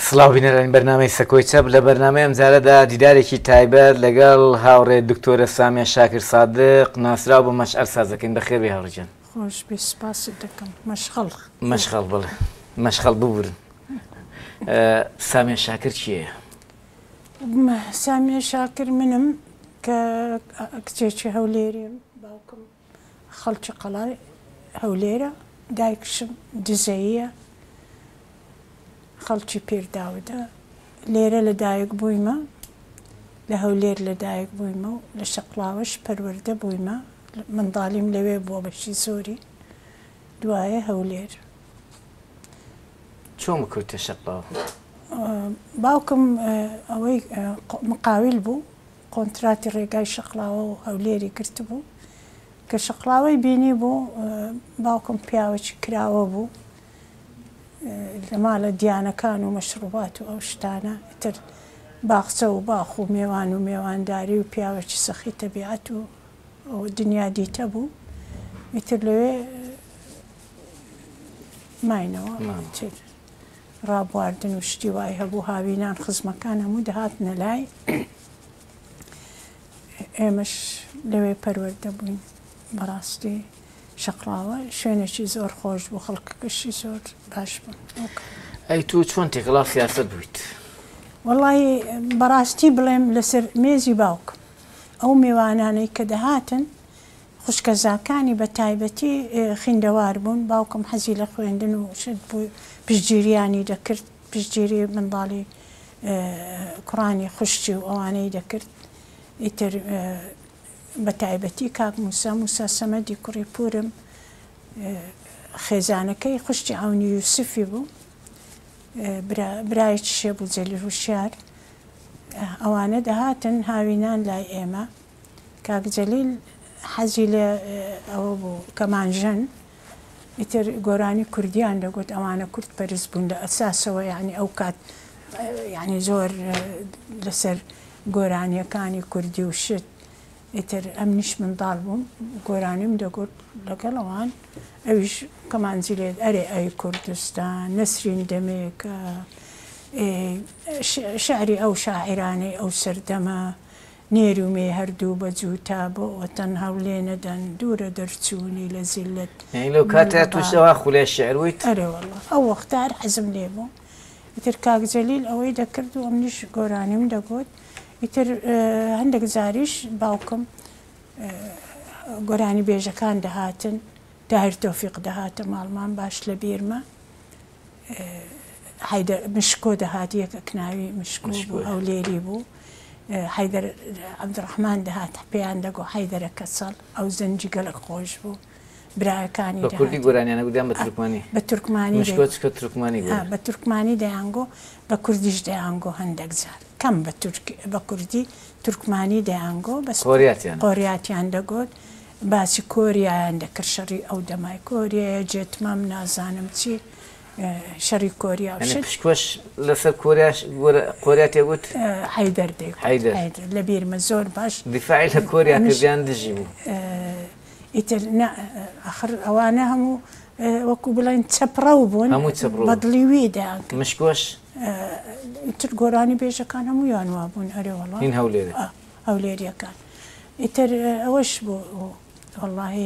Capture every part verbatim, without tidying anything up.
سڵاو بینەرانی بەرنامەی سەکۆی چەپ لە بەرنامەی ئەمجارەدا دیدارێکی تایبەت لەگەڵ هاوڕێ دکتۆرە سامیە شاکر سادق ناسراو بە مەشعەل سازەکەین. بەخێر بێ هاوڕێ جان. خۆش بێ، سوپاست دەکەم. مەشغەڵ مەشغەڵ بڵێ مەشغەڵ ببورن. سامیە شاکر چییە؟ سامیە شاکر منم کە کچێکی هەولێریم، باوکم خەڵکی قەڵای هەولێرە، دایکشم دزەییە، خەڵکی پێرداودە. لێرە لەدایک بوویمە، لە هەولێر لەدایک بوویمە و لە شەقڵاوەش پەروەردە بوویمە. منداڵیم لەوێ بووە بەشی زۆری، دوایە هەولێر. چۆن بکەوتە شەقڵاوە؟ باوکم ئەوەی مقاویل بوو، کۆنتراتی ڕێگای شەقڵاوە و هەولێری کرد بوو کە شەقڵاوەی بینی بوو. باوکم پیاوەکی کراوە بوو لە ماڵە دیانەکان و مەشروبات و ئەو شتانە، تر باخچە و باخ و میێوان و میێوانداری و پیاوەکی سەخی تەبیعەت و دنیا دیتە بوو. ئیتر لەوێ ماینەوە ڕابواردن و شتی وای هەبوو، هاوینان خزمەکان هەموو دەهاتنە لای ئێمەش لەوێ پەروەردە بووین. بەڕاستی شەقڵاوە شوێنێکی زۆر خۆش بوو، خەڵکەکەشی زۆر باش بوون. ئەی تۆ چۆن تێکەڵا سیاسەت بوویت؟ وەڵی بەڕاستی بڵێم لەسەر مێزی باوکم ئەو میێوانانەی کە دەهاتن، خوشکەزاکانی بە تایبەتی خوێندەوار بوون. باوکم حەزی لە خوێندن و شت بوو، پشتگیریانی دەکرد، پشتگیری منداڵی کوڕانی خوشتی و ئەوانەی دەکرد. ئیتر بە تایبەتی کاک موسا موسا سەمەدی کوڕی پورم خێزانەکەی خوشتی ئەونی یوسفی بوو، برایەکی شێ بوو جەلیل وشیار. ئەوانە دەهاتن هاوینان لای ئێمە. کاک جەلیل حەزی لە ئەوە بوو کەمانژەن، ئیتر گۆرانی کوردیان دەگوت، ئەوانە کورد پەرست بوون لە ئەساسەوە، یعنی ئەو کات یعنی زۆر لەسەر گۆرانیەکانی کوردی و شت. ئیتر ئەمنیش منداڵ بووم، گۆرانیم دەگوت لەگەڵ ئەوان، ئەویش کەمانجی لێت ئەرێ ئەی کوردستان نەسرین دەمێکە شعری ئەو شاعرانەی ئەو سەردەمە، نێری و مێ هەردوو بە جووتا بۆ وەتەن هەولێ نەدەن، دوورە دەرچوونی لە زیلت. لەو کاتە تووشەوە خولێ شعر ویت؟ ئەرێ وەڵڵا ئەو وەختار حەزم لێ بوو. ئیتر کاک جەلیل ئەوەی دەکرد و ئەمنیش گۆرانیم دەگوت. ئیتر هەندێک جاریش باوکم گۆرانی بێژەکان دەهاتن، داهر تۆفیق دەهاتە ماڵمان باش لە بیرمە، مشکۆ دەهات، یەکە کناوی مشکۆ بوو، هەولێری بوو. حەیدەر عەبدوڕەحمان دەهات، پێیان دەگۆ حەیدەرە کەسەڵ، ئەو زەنجی گەلک خۆش بوو. برایەکانی بە کوردی گۆرانیانە گوتیان بە تورکمانی؟ بە تورکمانی مشکۆچکە تورکمانی بە تورکمانی دەیانگۆ، بە کوردیش دەیانگۆ هەندێک جار، کەم بە کوردی تورکمانی دەیانگۆ، بەس قۆریاتیان دەگوت. باسی کۆریایان دەکرد، شەڕی ئەو دەمای کۆریایە جێتمەم نازانم چی شەڕی کۆریا پشکۆش لەسەر کۆریا تێگوت؟ حەیدەر دەیگوت لە بیرمە زۆر باش دیفاعی لە کۆریا کردیان دژی بوو. ئیتر ئەخر ئەوانە هەموو وەکو بڵێن چەپڕەو بوون، بەدڵی وی دەیان کرد. مشکۆش ئیتر گۆرانی بێژەکان هەموویان وا بوون. ئەرێ وەڵڵا هین هەولێرە هەولێریەکان. ئیتر ئەوەش بوو وەڵڵاهی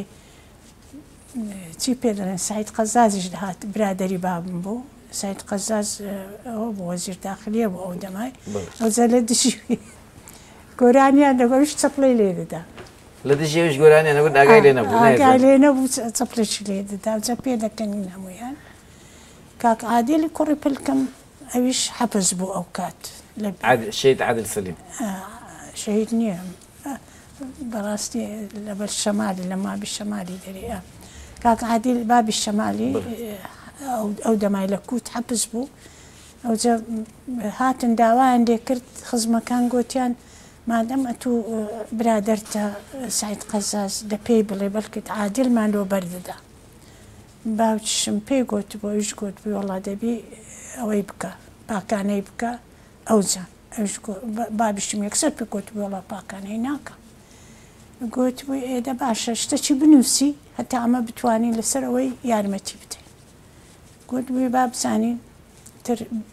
چی پێ دەڵێن، سعید قەزازیش دەهات، برادەری بابم بوو. سعید قەزاز ئەوە بوو وەزیر داخلیە بوو ئەو دەمای، ئەوجا لە دژی گۆرانیان دەگۆش چەپڵی لێ دەدا، لە دژێویش گۆرانیان نەبوو، ئاگای لێ نەبوو، ئاگای لێ نەبوو، چەپڵێکی لێ دەدا. ئەوجا پێ دەکەنین هەموویان. کاک عادیلی کوڕی پلکەم ئەویش حەبس بوو ئەو کات، شەهید عادل سەلیم شەهید نییە، بەڕاستی لەبەر شەمالی لە مابی شەمالی دەرێ. کاک عادیل بابی شەمالی ئەو دەمای لە کووت حەبس بوو. ئەوجا هاتن داوایان لێ کرد، خزمەکان گوتیان مادەم ئەتوو برادەرتە سعید قەزاز دە پێی بڵێ بەڵکت عادیلمان لۆ بەردەدا. باوکیشم پێی گوت بۆ ئەویش گوت بووی وەڵا دەبی ئەوەی بکە، پاکانەی بکە. ئەوجا بابیشم یەکسەر پێ گوت بووی وەڵا پاکانەی ناکە. گوت بووی ئێدە باشە شتێکی بنووسی هەتا ئەمە بتوانین لەسەر ئەوەی یارمەتی بدەین. گوت بووی با بزانین تر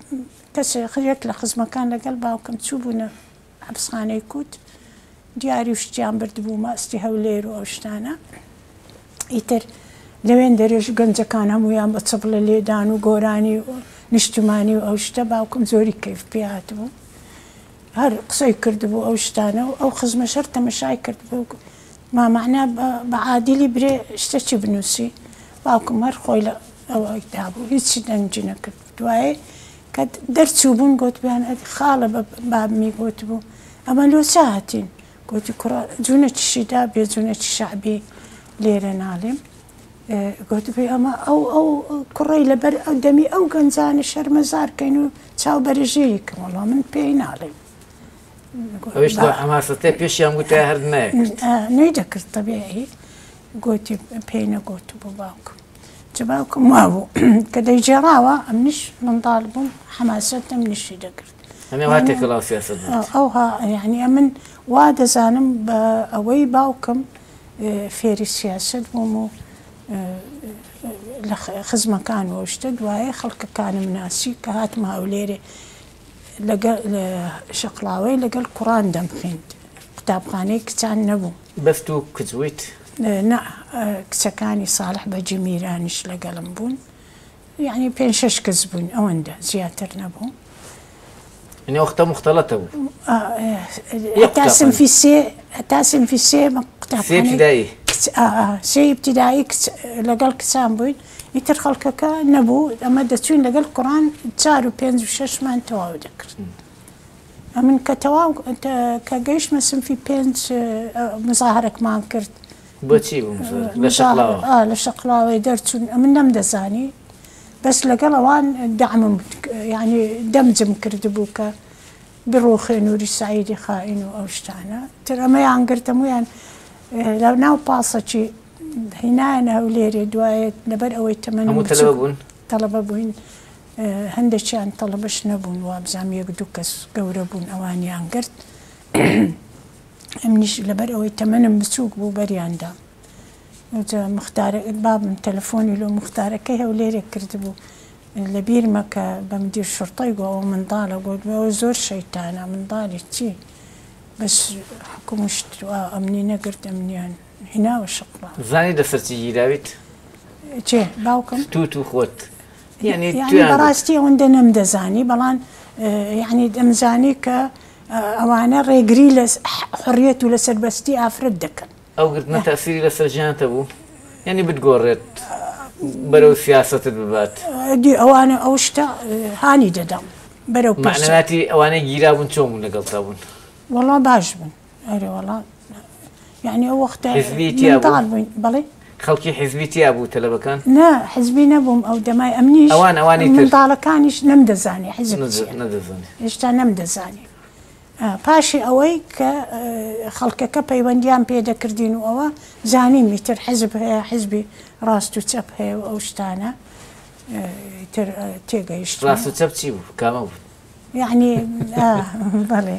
کەس خرێک لە خزمەکان لەگەڵ باوکم چوو بوونە حەبسخانەی کووت دیاری و شتیان بردبوو ماستی هەولێر و ئەو شتانە ئیتر لەوێن دەرێژ گەنجەکان هەمویان بە چەپڵە لێدان و گۆرانی و نیشتمانی و ئەو شتە باوکم زۆری کەیف پێ هاتبوو هەر قسەی کردبوو ئەو شتانە و ئەو خزمە شەر تەمەشای کردبوو مامەعنا بە عادیلی برێ شتە چی بنووسی باوکم هەر خۆی لە ئەوەیدا بوو هیچی دەنگی نەکرد دوایێ کە دەرچوو بوون گوتبیان خاڵە بە بابمی گوت بوو ئەمە لۆچە هاتین گوتی کوڕە جوونە چشیدا بێ جوونەکی شعبی لێرە ناڵێم گوتبێ ئەمە ئەو ئەو کوڕی لەبەر ئەو دەمی ئەو گەنجانە شەرمەزارکەین و چاو بەرەژێری کە وەڵام من پێی ناڵێم ئەماسەتە پێشیان گوتە هەر نەکرد نەی دەکرد تەبیعی گوتی پێی نەگوت بوو باوکم چ باوکم وا بوو کە دەیجێڕاوە ئەمنیش منداڵ بووم حەماسەت ئەمنیشی دەکرد ئەوها یعنی ئەمن وا دەزانم بە ئەوەی باوکم فێری سیاست بووم و لە خزمەکان وشتە دوایە خەڵکەکانم ناسی کە هاتمە هەولێرێ لە شەقڵاوەی لەگەڵ قوڕان دەمخیند قوتابخانەی کچان نەبوو بەست و کچویت نا کچەکانی ساڵح بەجی میرانیش لەگەڵم بوون یعنی پێنج شەش کەس بوون ئەوەندە زیاتر نەبوو وەختە مختلەتە بوو هەتا سنفی سێ هەتا سنفی سێ قوتابخانەی سێ ئیبتیدایی لەگەڵ کچان بووین ئیتر خەڵکەکە نەبوو ئەمە دەچوین لەگەڵ قوڕان چار و پێنج و شەشمان تەواو دەکرد ئەمن کە تەواو کە گەیشتمە سنفی پێنج مزاهرەکمان کرد بۆچی لە شەقڵاوەی دەرچوون ئەمن نەمدەزانی بەس لەگەڵ ئەوان دەعمم یعنی دەمجم کردبوو کە بڕۆخێ نووری سعیدی خائین و ئەو شتانە تر ئەمەیان گرتم ویان لە ناو پاسەکی هینایەنە هەولێرێ دوایێت لەبەر ئەوەی تەمەن تەڵەبە بووین هەندێکیان تەڵەبەش نەبوون وابزانام یەک دوو کەس گەورە بوون ئەوانیان گرت ئەمنیش لەبەر ئەوەی تەمەنم بچووک بوو بەریاندا بابم تەلەفۆنی لۆ مختارەکەی هەولێرێک کردبوو لە بیرمە کە بە مدیر شورتەی گووە ئەوە منداڵە گوت ئەوە زۆر شەیتانە منداڵی چی بەس حکومشت ئەمنی نەگرت ئەمنیان هیناوە شەقڵا زانی دەسەرچی گیراویت چێ باوکم توت و خۆت یعنی بەڕاستی ئەوەندە نەمدەزانی بەڵام یعنی دەمزانی کە ئەوانە ڕێگری لە حڕیەت و لە سەربەستی ئافرەت دەکەن ئەو گرتنە تەسیری لەسەر ژیانتە بوو یعنی بتگۆڕێت بەرەو سیاستت ببات دی ئەوانە ئەو شتە هانی دەدەم بەرەو معنەتی ئەوانەی گیرا بوون چۆن بوون لەگەڵتا بوون وەڵا باش بوون ئەرێ وەڵا یعنی ئەو وەختە بووین بەڵێ خەڵکی حیزبی تیا بوو تەلەبەکان نا حیزبی نەبووم ئەو دەمای ئەمنیش ئەوان ئەوانی منداڵەکانیش نەمدەزانی حیزب هێشتا نەمدەزانی پاشی ئەوەی کە خەڵکەکە پەیوەندیان پێدەکردین و ئەوە زانیمی تر حیزب هەیە حیزبی ڕاست و چەپ هەیە و ئەو شتانە تر تێگەیشت ڕاست و چەپ چی بوو کامە بوو یعنی بەڵێ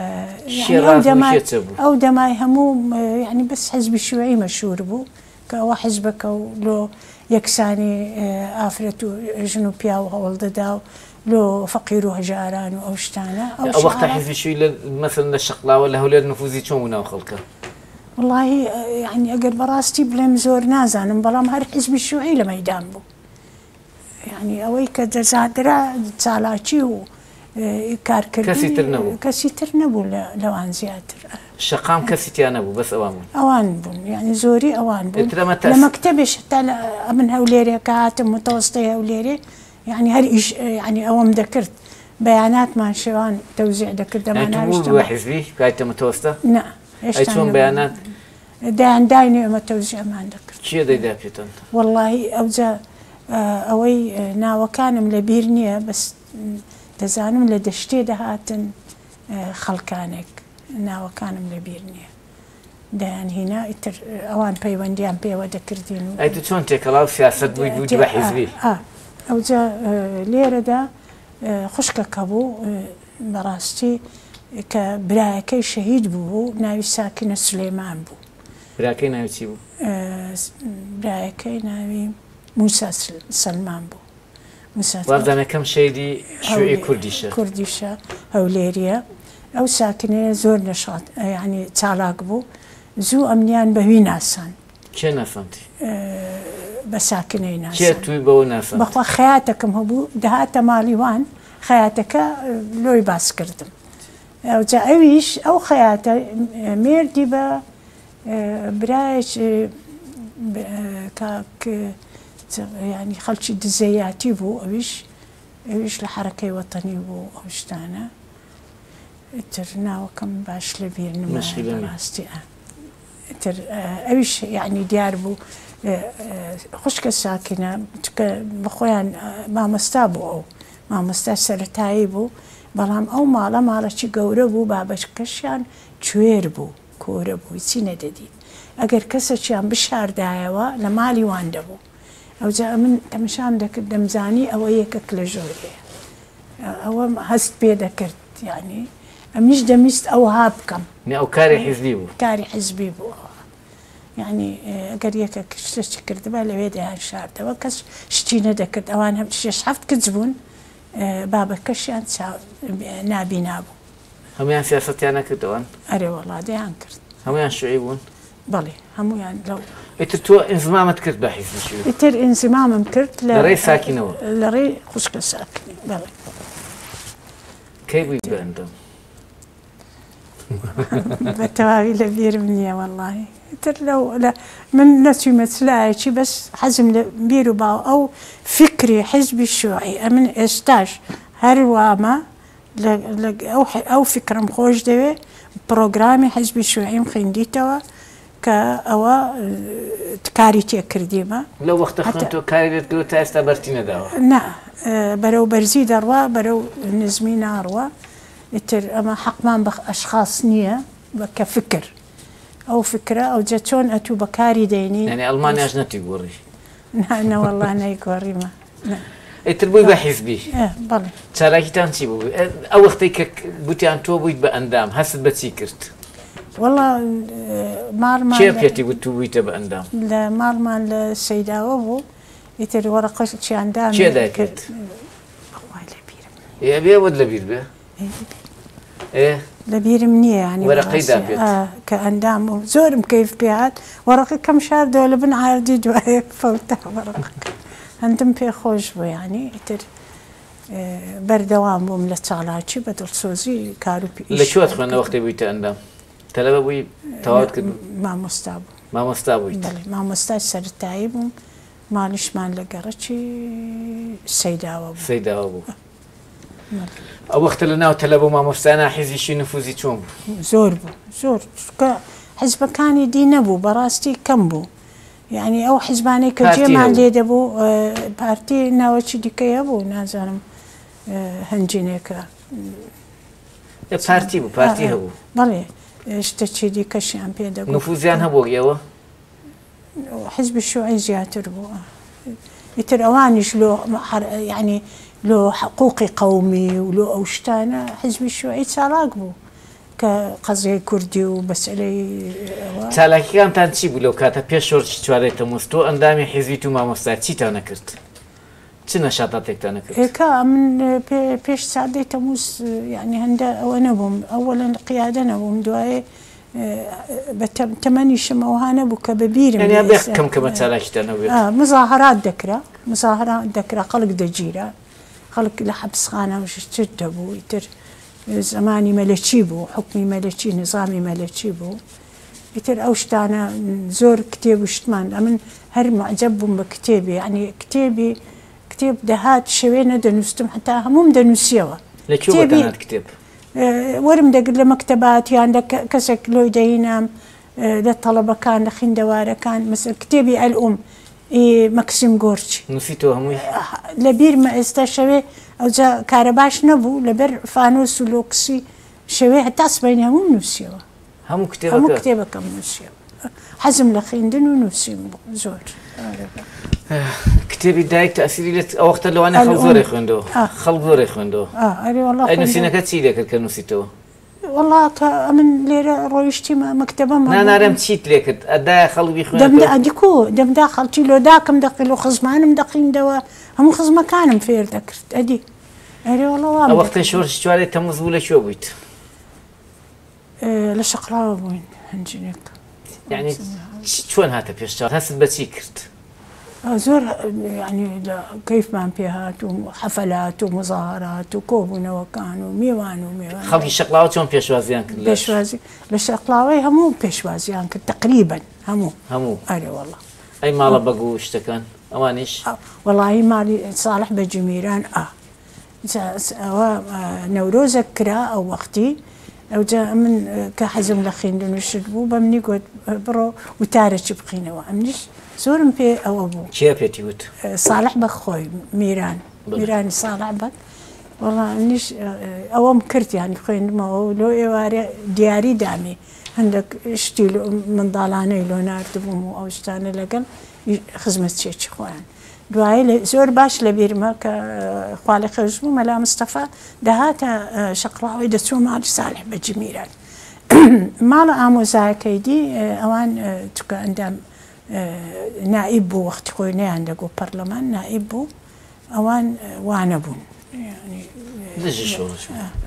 ئەو دەمای هەموو یعنی بەس حیزبی شیوعی مەشهور بوو کە ئەوە حیزبەکە و لۆ یەکسانی ئافرەت و ژن و پیا و هەوڵدەدا و لۆ فەقیر و هەژاران و ئەو شتانە ئەو وەختە حیزبی شووی مەسەڵەن لە شەقڵاوە لە هەولێر نفوزی چۆن بوو ناو خەڵکە وڵڵاهی یعنی ئەگەر بەڕاستی بڵێم زۆر نازانم بەڵام هەر حیزبی شیوعی لە مەیدان بوو یعنی ئەوەی کە دەزادرا چالاکی و کارکردنی کەسی تر نەبوو لەوان زیاتر شەقام کەسی تیان نەبوو بەس ئەوان بوون ئەوان بوون یعنی زۆری ئەوان بوون لە مەکتەبێش تا ئەمن هەولێرێ کە هاتم متەوەستەی هەولێرێ یعنی هەر ئیش یعنی ئەوەم دەکرد بەیاناتمان شێوان تەوزیع دەکرد دەمانویشتە حیزبی کایتە متەوەستە نا چۆن بەیانات دایانداینێ ئەمە تەوزیعمان دەکرد چیە دەیدا پێتەن وەڵڵاهی ئەوجا ئەوەی ناوەکانم لە بیر نییە بەس دەزانم لە دەشتێ دەهاتن خەڵکانێک ناوەکانم لە بیر نییە دەیان هینا ئیتر ئەوان پەیوەندیان پێوە دەکردین و ئەیتو چۆن تێکەڵاو سیاست بووی بووی بە حیزبی ئەوجا لێرەدا خوشکەکە بوو بەڕاستی کە برایەکەی شەهید بوو ناوی ساکینە سولێمان بوو براکەی ناوی چی بوو؟ برایەکەی ناوی موسا سلمان بوو وابزانە کەم شەیدی شوێی کوردیشە کوردیشە هەولێریە ئەو ساکنەیە زۆر نەشات یعنی چالاک بوو زوو ئەمنیان بەوی ناسان کێ نەفەمتی بە ساکنەی ناسان کێ توی بەوە نافەم بەخوا خەیاتەکەم هەبوو دەهاتە ماڵیوان خەیاتەکە لۆی باس کردم ئەوجا ئەویش ئەو خەیاتە مێردی بە برایش کاک ینی خەڵکی دزەیاتی بوو ئەویش ئەویش لە حرەکەی وەتەنی بوو ئەو شتانە تر ناوەکەم باش لە بیر نماستی تر ئەویش یعنی دیار بوو خوشکە ساکینە بەخۆیان مامۆستا بوو ئەو مامۆستا سەرەتایی بوو بەڵام ئەو ماڵە ماڵەکی گەورە بوو بابەتکەشیان کوێر بوو کۆرە بوو چی نەدەدیت ئەگەر کەسێکیان بشاردایەوە لە ماڵی وان دەبوو ئەوجا من تەمەشام دەکرد دەمزانی ئەوە یەکێک لە ژۆرەیە ئەوە هەست پێ دەکرد یعنی ئەمیش دەمیست ئەوها بکەم ئەو کاری حیزبی بوو کاری حیزبی بوو یعنی ئەگەر یەکێک شتێکی کردبە لەوێ دەیان شاردەوە کەس شتی نەدەکرد ئەوان هەم شێش هەفت کچ بوون بابەکەشیان نابینا بوو هەمویان سیاسەتیان نەکردەوەن ئەرێ وەڵا دەیان کرد هەمویان شوێی بوون بەڵێ هەمویان لەو ئیتر تۆ ئینزمامت کرد بە حیزبی شوێ ئیتر ئینزمامم کرد لە ڕێی ساکینەوە لە ڕێی خوشکە ساکنی بەڵێ کەی بووی بە ئەندەم بە تەواوی لە بیرم نییە وەڵڵاهی تر لەو من نەچوومە چلایەکی بەس حەزم لە بیر و باو ئەو فکری حیزبی شوعی ئەمن ئێستاش هەروامە ئەو فکرم خۆش دەوێ پرۆگرامی حیزبی شوعیم خوێندیتەوە کە ئەوە کاری تێکردیمە لەو وەختە خوێن تۆ کاری لێت کرد تا ئێستا بەرتی نەداوە نا بەرەو بەرزی دەڕوا بەرەو نزمی ناڕوە ئیتر ئەمە حەقمان بە ئەشخاص نییە کە فکر ئەو فکرە ئەو جە چۆن ئەتوو بەکاری دەینی یعنی ئەڵمانیاش نەتی گۆڕی نەوەڵڵا نەیگۆڕیمە ئیتر بووی بە حیزبی بەڵێ چالاکیتان چی بوو ئەو وەختەی کە گوتیان تۆ بوویت بە ئەندام هەست بە چی کرد وەڵا ماڵمان کێ پێتی گوت تو بوویتە بە ئەندام لە ماڵمان لە سەیداوە بوو ئیتر وەرەقەشیاندام کێ داکرد ئێ بێ وەت لە بیر بێ لە بیرم نییە ینی کە ئەندام و زۆرم کەیف پێات وەڕقی کەم شاردەوە لە بن ئاردی دوایە فەوتە وەڕقەکە هەندم پێ خۆش بوو ینی ئیتر بەردەوام بووم لە چالاکی بە دڵسۆزی کار و پیش لەکوێت خوێنە وەختی بوویتە ئەندام تەلەبە بووی تەواوت کرد مامۆستا بوو مامۆستا بوویت مامۆستا سەرەتایی بووم ماڵیشمان لە گەڕەکی سەیداوە بوو سەیداوە بوو ئەو وەختە لە ناو تەلەبە و مامۆستانە حیزبیشی نفوزی چۆن بوو زۆر بوو زۆر حیزبەکانی دی نەبوو بەڕاستی کەم بوو یعنی ئەو حیزبانەی کە جێمان لێ دەبوو پارتی ناوەکی دیکەیە بوو نازانم هەنجینێکە پارتی بوو پارتی هەبوو بەڵێ شتێکی دیکەشیان پێ دەبوو نفوزیان هەبوو ئێوە حیزبی شوعی زیاتر بوو ئیتر ئەوانیش لۆ یعنی لۆ حقوقی قەومی و لۆ ئەو شتانە حیزبی شوعی چالاک بوو کە قەزای کوردی و بەسەرەی چالاکیەکانتان چی بوو لەو کاتە پێش شۆڕشی چوارەی تەمووز تۆ ئەندامی حیزبیت و مامۆستا چیتان نەکرد چ نەشاتاتێکتان نەکرد ئێکا من پێش سادەی تەمووز یعنی هەندە ئەوە نەبووم ئەوەڵەن قیادە نەبووم دوایێ بە تەمەنیشم ئەوها نەبوو کە بە بیرم کەم کەمە چالاکیتان نەبوێت مزاهرات دەکرا مزاهرات دەکرا خەڵک دەگیرە خەڵک لە حەبسخانە چ دەبوو ئیتر زمانی مەلەکی بوو حکمی مەلەکی نظامی مەلەکی بوو ئیتر ئەو شتانە زۆر کتێب و شتمان من هەر معجەب بووم بە کتێبی ینی کتێبی کتێب دەهات شەوێ نەدەنووسم حتا هەموم دەنووسیەوە کتێب وەرم دەگرت لە مەکتەباتیان کەسێک لۆی دەهینام لە تەڵەبەکان لە خوێندەوارەکان مەسەڵ کتێبی ئەلئوم مەکسیم گۆرچی نووسیتەوە هەمووی لە بیرمە ئێستا شەوێ ئەوجا کارە باش نەبوو لەبەر فانۆس و لۆکسی شەوێ هەتا سبەینی هەموو نووسیەوە هەموو کتێبەکەم نووسیەوە حەزم لە خوێندن و نووسیم بوو زۆر کتێبی دایک تەئسیری لێت ئەو وەختە لەوانەیە خەڵک زۆرێ خوێندەوە خەڵک زۆرێ خوێندەوە ئەی نووسینەکە چی دەکرد کە نووسیتەوە والله من ليرة رويشتي مكتبة ما أنا نارم تشيت ليكت أدا خلق بيخون دم دا ديكو دم داخل تيلو داكم دقيلو خزمان مدقين دوا هم خزما كانم فير ذكرت أدي أدي والله وام وقت شورش شوالي تمز ولا شو بيت أه لشقراوة بوين هنجينك يعني شلون هاتا بيشتغل هسه بتشي كرت زور يعني كيف ما فيها حفلات ومظاهرات وكوبنا وكانوا ميوان وميوان خلقي الشقلاوة شلون بيشوازيان كلش بيشوازي الشقلاوي همو بيشوازيان تقريبا همو همو أري والله أي مالا بقو اشتكان أوانيش آه. والله مالي صالح بجميران اه نوروز كرا او وقتي او جاء من كحزم لخين دون الشدبو بمني قد برو وتارش بقينا وامنش زورم في او ابو كيف يتيوت صالح بخوي ميران بل. ميران صالح بك والله نيش او مكرت يعني خوين ما هو لو ايواري دياري دامي عندك اشتيلو من ضالاني لو ناردبو او اشتاني لقل خزمة شيء خوان دوای زۆر باش لە بیرمە کە خوا لە خێژ بوو مەلا مستەفا دەهاتە شەقڵاوی دەچوو ماڵی ساڵح بەجمیران ماڵە ئامۆزایەکەی دی ئەوان چکە ئەندام نائب بوو وەختی خۆی نەیان دەگۆ پەرلەمان نائب بوو ئەوان وانە بوون دژی شۆڕش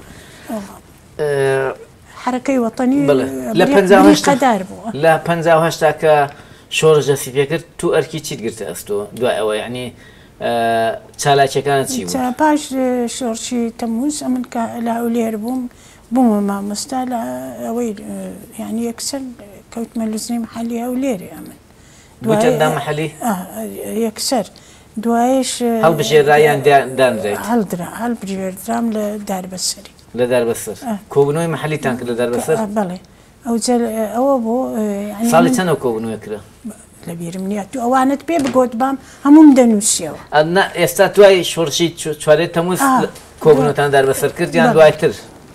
حرەکەی وەتەنی لە پەنجاو قەدار بوو لە پەنجاو هەشتا کە شۆڕژ دەستی پێکرد تو ئەرکی چیت گرتە ئەستۆ دوای ئەوە یعنی چالاکیەکانت چی بوو؟ پاش شۆڕشی تەمووز ئەمن کە لە هەولێر بووم بوومە مامۆستا لە ئەوەی یعنی یەکسەر کەوتمە لوزنەی مەحەلی هەولێرێ ئەمن بوویتەندا مەحەلی؟ یەکسەر دوایش هەڵبژێرایان دانرێت هەڵدرا هەڵبژێردرام لە داربەسەری لە داربەسەر کۆبنەوەی مەحەلیتان کرد لە داربەسەر؟ بەڵێ ئەو ئەوە بۆ ساڵی چەندەوە کۆبنەوەی کرا؟ لە بیرم نییە تو ئەوانت پێ بگۆت بام هەموم دەنووسیەوە ئێستا دوای شۆڕشی چوارێت تەمووز کۆبنەوەتان داربەسەر کرد یان دوایتر؟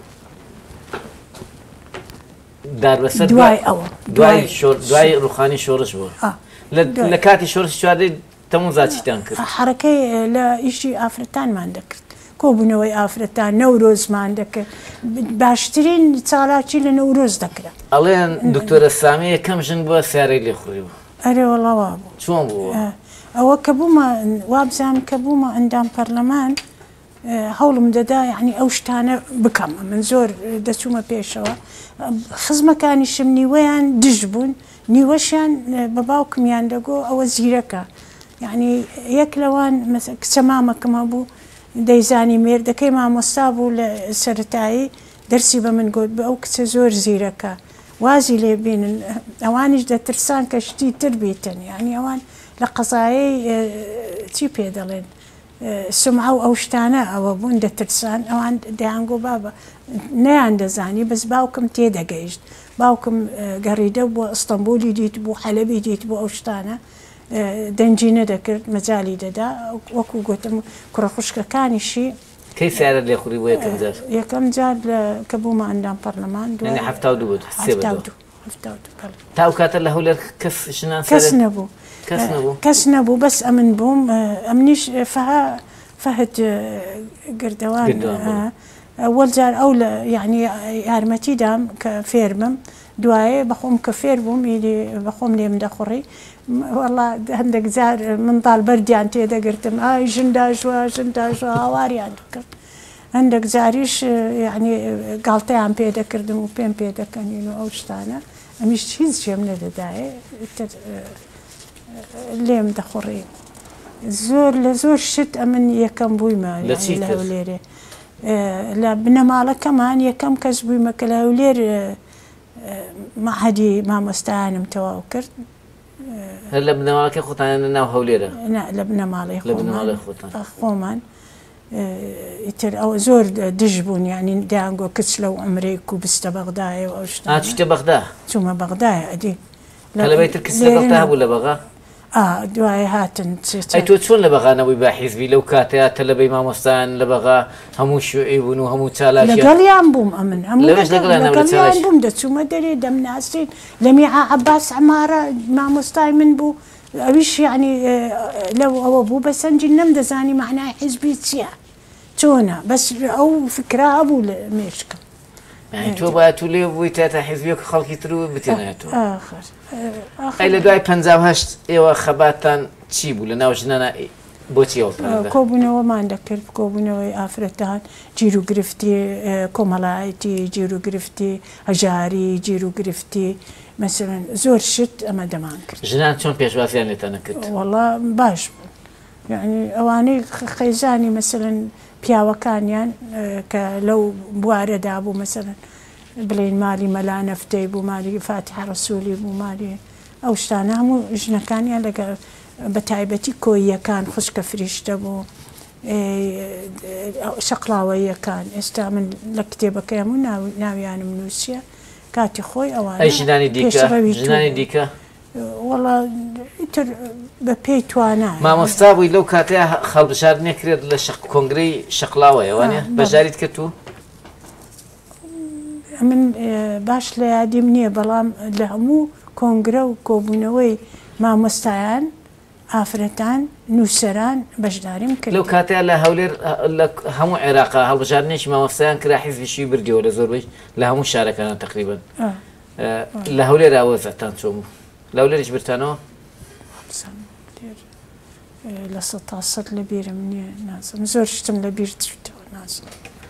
داربەسەر دوای ئەوە دوای ڕوخانی شۆڕش بووە لە کاتی شۆڕشی چوارێت تەمووزا چیتان کرد؟ حرەکەی لە ئیشی ئافرەتانمان دەکرد کۆبوونەوەی ئافرەتان نەورۆزمان دەکرد باشترین چالاکی لە نەورۆز دەکرێت ئەڵێن دکتۆرە سامی یەکەم ژن بووە سیارەی لێ خوڕی بوو ئەرێ وەڵا وا بوو چۆن بووە؟ ئەوە کە بوومە وابزانم کە بوومە ئەندام پەرلەمان هەوڵم دەدا یعنی ئەو شتانە بکەم من زۆر دەچوومە پێشەوە خزمەکانیشم نیوەیان دژ بوون نیوەشیان بە باوکمیان دەگۆ ئەوە زیرەکە یعنی یەک لەوان کچە مامەکەمە بوو دەیزانی مێردەکەی مامۆستا بوو لە سەرەتایی دەرسی بە من گوت بە ئەو کچە زۆر زیرەکە وازی لێ بینن ئەوانیش دەترسان کە شتی تر بیتن یعنی ئەوان لە قەزایەی چی پێ دەڵێن سمعە و ئەو شتانە ئەوە بوون دەترسان ئەوان دەیانگۆ بابە نەیان دەزانی بەس باوکم تێدەگەیشت باوکم گەڕیدە بووە ئەستەمبولی دیت بوو حەلەبی دیت بوو ئەو شتانە دەنجینە دەکرد مەجای دەدا وەکو گوتم کوڕە خوشکەکانیشی کەی سیارە لێ خوڕی بۆ یەکەم جار؟ یەکەم جار کە بوومە ئەندام پەرلەمان هەفتا و دوو بوو تا ئەو کاتە لە هەولێر کەس شنان کەس نەبوو کەس نەبوو بەس ئەمن بووم ئەمنیش فەهد گردەوان ئەوەل جار ئەو لە یعنی یارمەتی دام کە فێرمم دوایێ بەخۆم کە فێر بووم بەخۆم لێم دەخوڕی والله هەندێک جار منداڵ بەردیان تێدەگرتم ئای ژنداژوە ژنداژوە هاواریان دەکرد هەندێک جاریش یعنی گاڵتەیان پێ دەکردم و پێم پێ دەکەنین و ئەو شتانە ئەمیش هیچ شێم نەدەدایێ لێم دەخوڕی زۆر لە زۆر شت ئەمن یەکەم بوویمە لە هەولێرێ لە بنەماڵەکەمان یەکەم کەس بوویمە کە لە هەولێر مەعهەدی مامۆستایانم تەواو کرد لە بنەماڵەکەی خۆتانە ناو هەولێرە؟ لە بنەماڵی خۆمان ئیتر ئەوە زۆر دژ بوون یعنی دەیانگۆ کچ لەو ئەمریک و بستە بەغدایە و ئەو شتانە چیتە بەغدا؟ چوومە بەغدایە ئەدی لەبەیتر کچ لە بەغدا هەبوو لە بەغا؟ دوای هاتن ئەی تۆ چۆن لە بەغانەوەی با حیزبی لەو کاتەیە تەلەبەی مامۆستایان لە بەغا هەموو شیوعی بوون و هەموو چالاکیان لەگەڵیان بووم ئەمن هەموو بووم دەچوومە دەرێ دەمناسین لە میعا عەباس عەمارە مامۆستای من بوو ئەویش یعنی لەو ئەوە بوو بەسەنجی نەمدەزانی معنای حیزبی چییە چۆنە بەس ئەو فکرا هەبوو لە مێشکم يعني تۆ باید تو لێ بووی تا حیزبیەوە خەڵکی تر و بتێنێتەوە. آخر ئەی لە دوای پەنجا و هەشت ئێوە خەباتان چی بوو لە ناو ژنانە بۆچی ئەوە کۆبوونەوەمان دەکرد کۆبوونەوەی ئافرەتان گیر و گرفتی کۆمەڵایەتی گیر و گرفتی هەژاری گیر و گرفتی مەسەڵەن زۆر شت ئەمە دەمان کرد. ژنان چۆن پێشوازیان لێتان نەکرد؟ وەڵا باش بوو یعنی ئەوانەی خەیزانی مەسەڵەن پیاوەکانیان کە لەو بوارەدا بوو مەسەڵەن بڵێن مالی مەلا نەفتەی بوو مالی فاتحە ڕەسوولی بوو مالی ئەو شتانە هەموو ژنەکانیان لەگەڵ بە تایبەتی کۆییەکان خوشکە فریشتە بوو شەقڵاوەیەکان ئێستا من لە کتێبەکەی هەموو ناویانم نووسیە کاتی خۆی ئەوانە ژنانی دیکە ژنانی دیکە وەڵا ئیتر بە پێی توانای مامۆستا بووی لەو کاتەیە خەڵبژار نەکرێت لە کۆنگرەی شەقڵاوەیە وانە بەژاریت کرد و من باش لە یادیم نییە بەڵام لە هەموو کۆنگرە و کۆبوونەوەی مامۆستایان ئافرەتان نووسەران بەشداریم کرد لەو کاتەیە لە هەولێر لە هەموو عێراقا هەڵبژارنێکی مامۆستایان کرا حیزبیشی بردیەوە لە زۆربەی لە هەموو شارەکانان تقریبن لە هەولێر ئاوەزەتان چۆم بوو لە هەولێریش برتانەوە لە سە تا سەد لە بیرم نییە نازم زۆر شتم لە بیر چوتەوە نازم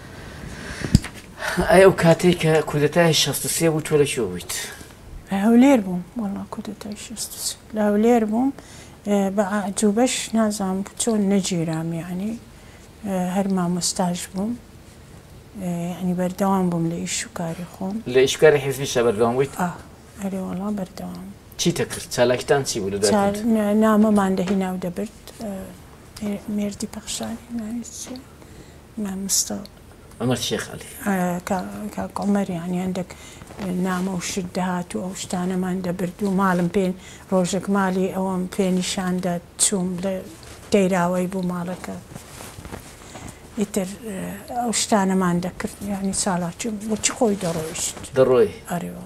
ئەی ئەو کاتێک کە کودەتای شەست و سێ بوو تۆ لەکوێ بوویت؟ هەولێر بووم وەڵا کودەتای شەست و سێ لە هەولێر بووم بە عجوبەش نازانم چۆن نەگیرام یعنی هەر مامۆستاژ بووم یعنی بەردەوام بووم لە ئیش و کاری خۆم لە ئیشکاری حیزبیشە بەردەوام بوویت؟ ئەرێ وەڵا بەردەوام چیتە کرد چالاکیتان چی بوو لە دوای نامەمان دەهیناو دەبرد مێردی پەخشانی ناوی چیە مامۆستا عومەر شێخ عەلی کاک عومەر یعنی هەندێک نامە و شت دەهات و ئەو شتانەمان دەبرد و ماڵم پێن ڕۆژێک ماڵی ئەوەم پێنیشاندا چووم لە دەیراوەی بوو ماڵەکە ئیتر ئەو شتانەمان دەکرد یعنی ساڵاتی بۆچی خۆی دەڕۆیشت دەڕۆی ئەرێوە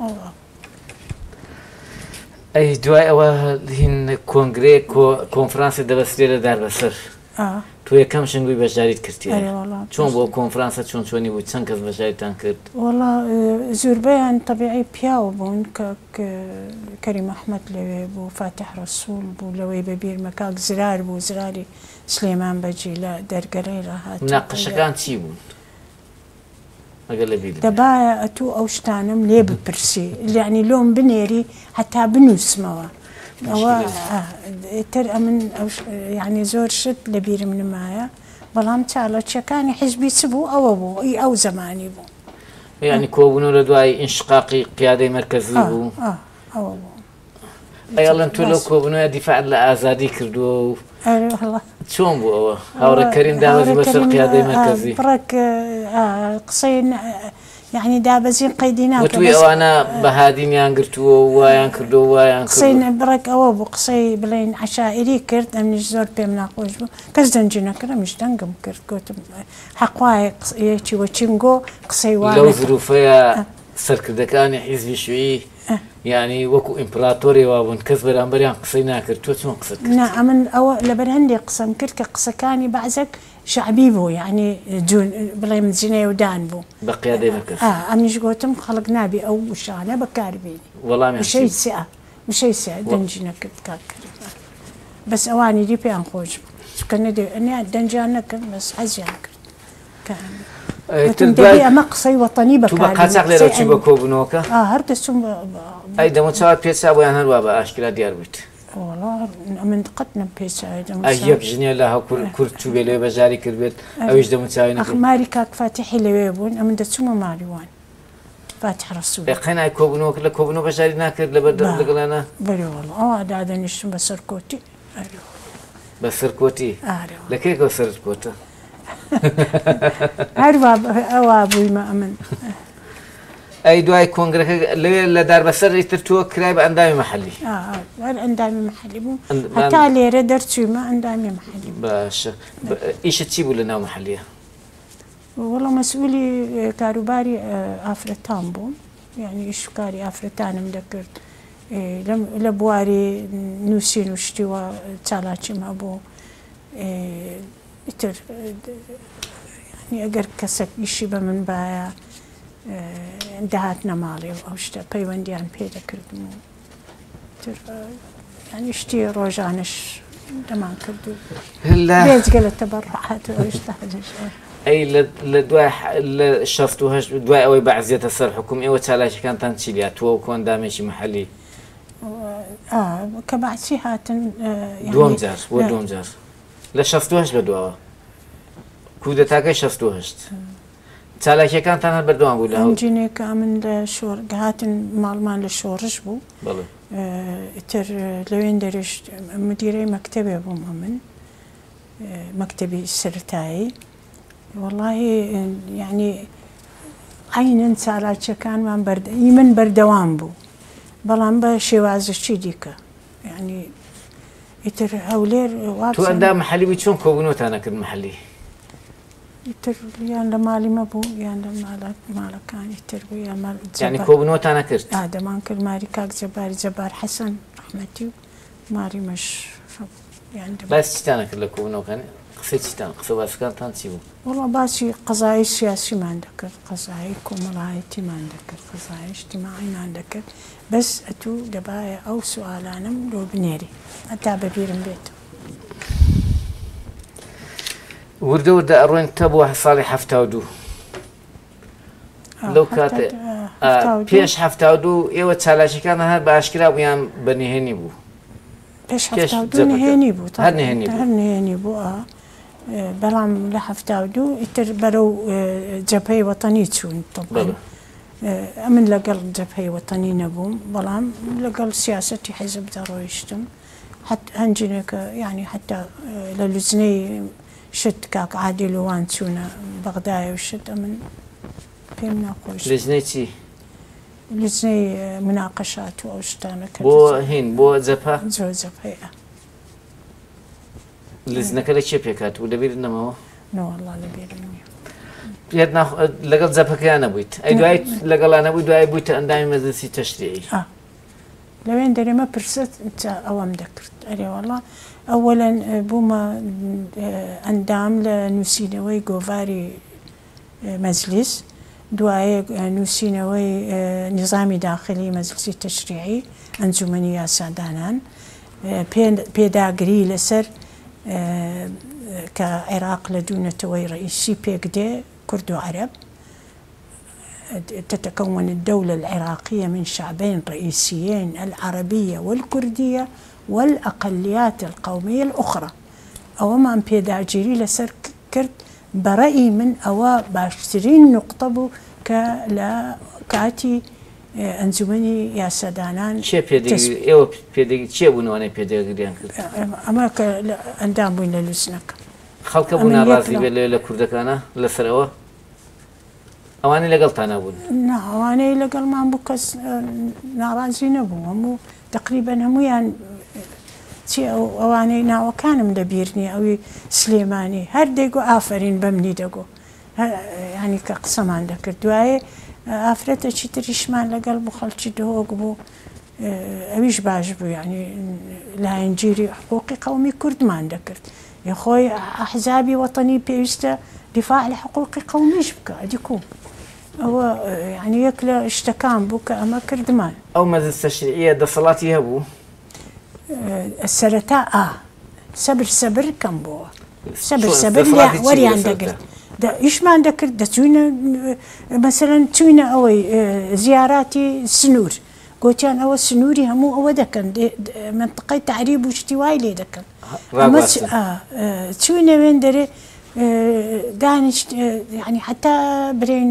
ئەی دوای ئەوە هین کۆنگرێ کۆنفرانسی دەبەسترێ لە داربەسەر تۆ یەکەم شنگوی بەشداریت کردی چۆن بۆ کۆنفرانسە چۆن چۆنی بوو چەند کەس بەشداریتان کرد؟ وەڵا زۆربەیان تەبیعی پیاوە بوون کە کەریم ئەحمەد لەوێ بوو فاتح ڕەسوول بوو لەوەی بەبیر مەکاک زرار بوو زراری سلێمان بەجی لە دەرگەرەی ڕاهات مناقەشەکان چی بوون؟ دەبایە ئەتوو ئەو شتانم لێ بپرسی یعنی لۆم بنێری هەتا بنووسمەوە ئەوە تر ئەمن یعنی زۆر شت لە بیرم نمایە بەڵام چاڵەچەکانی حیزبی چ بوو ئەوە بوو ئەی ئەو زەمانی بوو یعنی کۆبوونەوە لە دوای ئینشقاقی قیادەی مەرکەزی بوو ئەوە بوو ئەڵەن تۆ لەو کۆبوونەوە دیفاع لە ئازادی کردووە و چۆن بوو ئەوە هاوڕێکەریم داوەزی بەسەر قیادەی مەرکەزی بڕێک قسەی یعنی دابەزین قەیدی ناکەم وتوی ئەوانە بەهادینیان گرتووە وایان کردو وایان قسەی بڕێک ئەوە بوو قسەی بڵێن عەشائیری کرد ئەمنیش زۆر پێم ناخۆش بوو کەس دەنجی نەکرد ئەمیش دەنگم کرد گوتم حەقوایە یەکی وەچینگۆ قسەی وایە لەو زروفەیە سەرکردەکانی حیزبی شوویی یعنی وەکو ئیمپراتۆرێوا بوون کەس بەرامبەریان قسەی ناکرد تۆ چۆن قسە کرد؟ نا ئەمن ئەوە لەبەر هەندێک قسەم کرد کە قسەکانی بەعزێک شعبی بوو یعنی جون بڵێم جنێ و دان بوو بە قیادەی مەرکەز ئەمیش گوتم خەڵک نابی ئەو وشانە بەکاربێنی وەڵامیان وشەی سێ وشەی سێ دەنجی نەکرد کار کرد بەس ئەوانی دی پێیان خۆش بوو چکە نەدێ دەنجیان نەکرد بەس حەزیان کرد ئەمە قسەی وەتەنی بەقاچاق لێرە چی بە کۆبوونەوەکە هەر دەچوم ئەی دەمەچاوات پێچا بۆیان هەروە بە ئاشکرا دیار بوویت من قەت نەم پێچای یەک ژنێ لە هەڵ کورد چوو بێ لێ بەژاری کرد بێت ئەویش دەمەچاوی نەکرد ماری کاک فاتحی لەوێ بوون ئەمن دەچوومە ماریوان فاتح ڕەسوول قەنای کۆبوونەوەکە لە کۆبوونەوە بەژاری ناکرد لەبەر لەگەڵانە بەرێوەڵ ئەوە دادەنیشتم بە سەرکۆتی بە سەرکۆتی لەکێکەوە سەرکۆتە هەروە ئەوە بوویمە ئەمن ئەی دوای کۆنگرەکە لەوێ لە داربەسەر ئیتر تۆ کرای بە ئەندامی مەحەلی هەر ئەندامی مەحەلی بوو هەتا لێرە دەرچوویمە ئەندامی مەحەلی باشە ئیشت چی بوو لە ناو مەحەلیە؟ وەڵام مەسئولی کاروباری ئافرەتان بووم یعنی ئیشکاری ئافرەتانم دەکرد لە بواری نووسین و شتیوە چالاکیم هەبوو ئیتر ئەگەر کەسێک ئیشی بە من باە دەهاتنە ماڵێ ئەو شتە پەیوەندیان پێ دەکردم و ینی شتی ڕۆژانش دەمان کردو بێجگە لە تەبەڕعات ئەوشتا ئەی لە دوای لە شەست و هەشت دوای ئەوەی بەعزیەتە سەر حکوم ئێوە چالاکیەکانتان چی لات تۆ و کۆندامێکی محەلی کە باچی هاتن دوم جار بۆ دوم جار لە شەست و هەشت بەدواوە کودەتاکەی شەست و هەشت چالاکیەکانتان هەر بەردەوام بوو لە ئەمجینێکە من لە شۆر هاتن ماڵمان لە شۆڕش بوو ئیتر لەوێن دەرێژ مدیرەی مەکتەبێ بووم من مەکتەبی سەرەتایی وەڵڵاهی یعنی عینەن چالاکیەکانمان من بەردەوام بوو بەڵام بە شێوازەکی دیکە یعنی ئیتر هەولێر تۆ ئەندا محەلی بووی چۆن کۆبوونەوەتانە کرد محەلی ئیتر یان لە ماڵی مەبوو یان لە ماڵەکانی تر بوو یان یعنی کۆبوونەوەتانە کرد دەمان کرد ماری کاک جەباری جەبار حەسەن ڕەحمەتی و ماری مەش باس چیتانە کرد لە کۆبوونەوەکان قسەی چیتان قسە باسەکانتان چی بوو وەڵڵا باسی قەزایی سیاسیمان دەکرد قەزایی کۆمەڵایەتیمان دەکرد قەزایی اجتیماعیمان دەکرد بەس ئەتوو دەبایە ئەو سوالانم لۆ بنێری هەتا بەبیرم بێت وردە وردە ئەڕۆین تە بۆ ساڵی هەفتا و دوو لەو کاتێ پێش هەفتا و دوو ئێوە چالاکیەکان هەر بە ئاشکرا بوویان بەنهێنی بوو پێش هەفتا و دوو نهێنی بوو هەر نهێنی بوو بەڵام لە هەفتا و دوو ئیتر بەرەو جەبهەی وەتەنی چوون من لەگەڵ جەبهەی وەتەنی نەبووم بەڵام لەگەڵ سیاسەتی حیزبدا ڕۆیشتم هەنجینێکە یعنی حتا لە لوجنەی شت کاک عادیلوان چوونە بەغدایە و شت من پێم ناخۆش لجنەی چی؟ لجنەی مناقەشات و ئەو شتانە کرد بۆ هین بۆ جەبهە زۆر جەبهەیە لجنەکە لە کێ پێکات و لەبیرت نەماوە؟ نەوەڵڵا لەبیرم نییە پێت لەگەڵ جەبهەکەیان نەبوویت ئەی دوای لەگەڵا نەبووی دوای بوویتە ئەندامی مەجلیسی تەشریعی لەوێن دەرێمە پرسێت ئەوەم دەکرد ئەرێ وەڵڵا ئەوەلەن بوومە ئەندام لە نووسینەوەی گۆڤاری مەجلیس دوایە نووسینەوەی نظامی داخلی مەجلیسی تەشریعی ئەنجومەنی یاسادانان پێداگری لەسەر کە عێراق لە دوونەتەوەی ڕئیسی پێکدێ كرد وعرب تتكون الدولة العراقية من شعبين رئيسيين العربية والكردية والأقليات القومية الأخرى أو ما بيداجيري لسر كرد برأي من أوا باشترين نقطبو كلا كاتي أنزمني يا سدانان شيء بيدي إيوه بيدي شيء بنواني بيدي غيران كرد أما كأندام بين للسنك خلق بنا رازي بلا لكردكانا لسروا ئەوانەی لەگەڵتانە بوون ئەوانەی لەگەڵمان بوو کەس ناڕازی نەبوو هەموو تقریبەن هەمویان چی ئەوانەی ناوەکانم لەبیرنی ئەوی سلێمانی هەر دەیگو ئافرین بەمنی دەگۆ ینی کە قسەمان دەکرد دوایێ ئافرەتێکی تریشمان لەگەڵ بوو خەڵکی دهۆک بوو ئەویش باش بوو ینی لاینگیری حقوقی قەومی کوردمان دەکرد یخۆی ئەحزابی وەتەنی پێویستە دیفاع لە حقوقی قەومیش بکە ئەدیکوو ئەوە یعنی یەک لە شتەکان بوو کە ئەمە کردمان ئەو مەجلیس تەشریعیە دەسەڵاتی هەبوو سەرەتا ئا سەبر سەبر کەم بووە سەبر سەبر وەریان دەگرت ئیشمان دەکرد دەچوینە مەسەرەن چوینە ئەوەی زیاراتی سنوور گوتیان ئەوە سنووری هەموو ئەوە دەکەن منطقەی تعریب و شتی وای لێ دەکەن چوینە وێن دەرێ دانیشت يعني حتى برين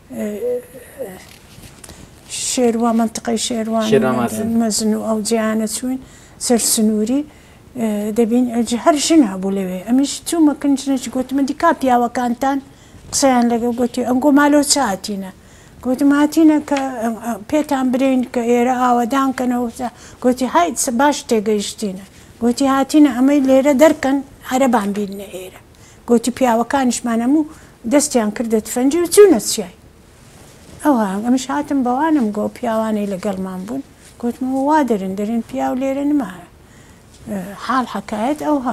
شيروان منطقة شيروان مزنو أو جيانة سوين سر سنوري دبين هر شنها بولوي أمش تو ما كنت نش قلت من دي كابيا وكانتان قصيان لقى قلت أنقو مالو ساعتينا قلت ما هاتينا ك بيتان برين كإيرا ودان كانوا قلت هاي باش تيجيشتينا قلت هاتينا أمي ليرة دركن عربان بينا إيرا قلت پیاوەکانیشمان هەموو دەستیان کردە تفەنجی و چوونە چیای ئەوە ئەمش هاتم بەوانم گۆ پیاوانەی لەگەڵمان بوون گوتمەوە وا دەرن دەرێن پیا و لێرە نمایە حاڵ حەکایەت ئەوها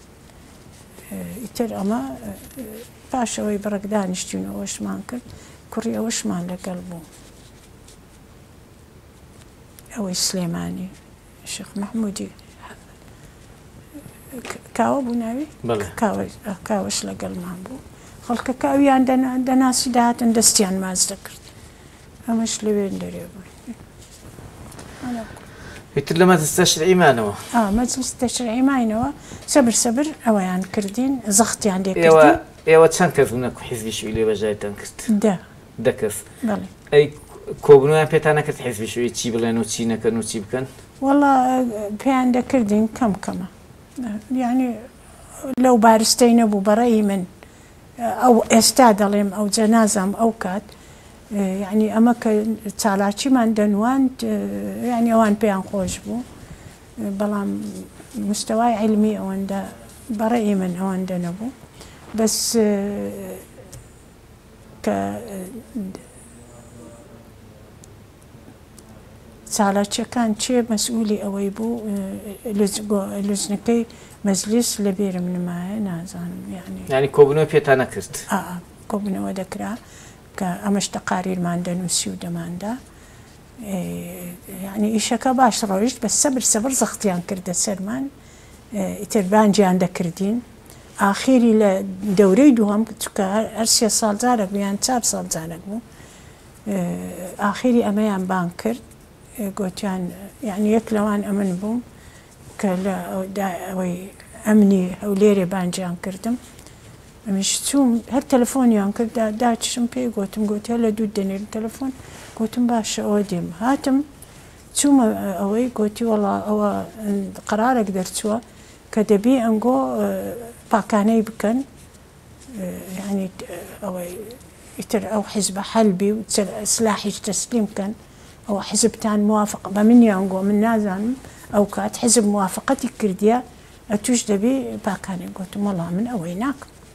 ئیتر ئەمە پاشەوەی بڕێک دانیشتوونەوەشمان کرد كوري أوش ما لقلبه أو سليماني الشيخ محمودي كاو بناوي كاو كاوش لقل مابو خلك كاوي عندنا عندنا سيدات عندستيان ما أذكر أمش لوين دريبون أنا يتلا ما تستشرعي ما نوا آه ما تستشرعي ما نوا صبر صبر أو يعني كردين زختي عندي كردين ايوا ايوا تشانكز منك حزبي شو اللي بجاي تنكست ده دكس بلى اي كوبنو بيتانا كنت حزبي شو تشي بلا نو تشي نكن نو تشي بكن والله في عندك كردين كم كما يعني لو بارستين ابو براي من او استادلم او جنازم او كات يعني امك تالاتشي من دنوان يعني وان بيان خوش بو بلام مستوى علمي او عند براي من او عند نبو بس ك تالاتشي كان شيء مسؤولي او يبو لزنكي مجلس لبير من ما نازان يعني يعني كوبنو بيتانا كرت اه كوبنو ودكرا كأمش تقارير ما عندنا وسيودة ما عندها إيه يعني إيشكا باش روجت بس صبر صبر زختيان كرد سرمان إيه تربان جي عندك كردين آخيري لدوري دوهم كا أرسيا صال زارك بيان تاب صال زارك بو إيه آخيري أميان بانكر إيه قوتيان يعني يكلوان أمن بو كلا دا أمني أو ليري بانجان كردم مش توم هالتلفون ينكر دا داتشم بي قوتم قوت هلا دودني التلفون قوتم باش أوديم هاتم توم أوي قوتي والله أو قرارك درتوا كدبي أنقو باكاني بكن يعني أوي يتر أو حزب حلبي وسلاحي تسليم كان أو حزب تان موافق بمني أنقو من نازان أو كات حزب موافقتي كرديا أتوش دبي باكاني قوتم والله من أويناك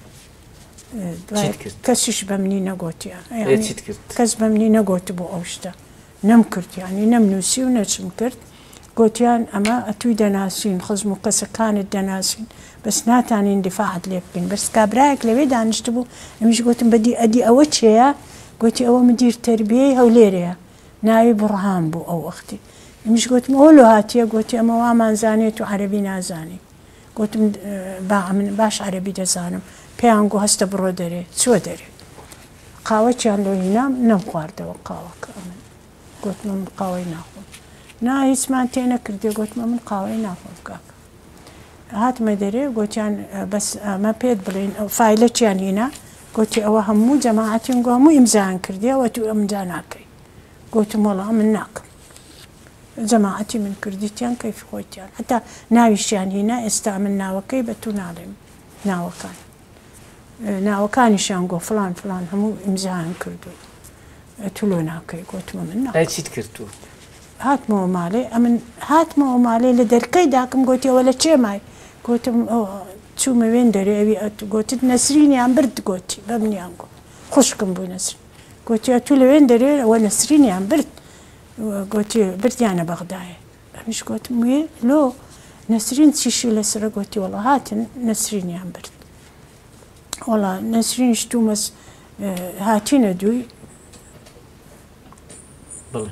كسش بمني نقوتي يعني كس بمني نقوت بو أوشتا نمكرت يعني نمنوسي ونشمكرت قوتيان أما أتوي دناسين خزمو كسكان الدناسين بس ناتاني اندفاع ليبكن بس كابرايك لبي دانشتبو مش قوتم بدي أدي أوتشيا قوتي أو مدير تربية أو ليريا ناوي برهان بو أو أختي مش قوتم أولو هاتيا قوتي أما وامان زانيت وعربي نازاني قوتم باع من باش عربي دزانم بيانغو هستا برو دري سو دري قاوة كان لو ينام نم خوارده وقاوة كامل قلت ما من قاوة ناخذ نا يسمعتين كردي قلت ما من قاوة ناخذ كاك هات ما دري قلت يعني بس ما بيد بلين فايلة كان هنا قلت أو همو جماعتي همو إمزان كردي وتو إمزاناكي قلت والله مناك جماعتي من كرديتيان كيف خوتيان حتى ناويشان هنا استعملنا وكي بتو نعلم ناوكان ناوكان شانقو فلان فلان همو إمزان كردو تلونا كي قلت ما منا أي شيء تكرتو هات مو مالي أمن هات مو مالي لدركي داكم قلت ولا شيء ماي قلت شو ما وين دري أبي قلت نسريني عم برد قلت بمني عنكو خشكم بو نسرين قلت أتولي وين دري ونسريني عم برد قلت برد أنا بغداي مش قلت مي لو نسرين تشيشي لسرة قلت والله هات نسريني عم برد والله نسرين شتومس هاتينا دوي بله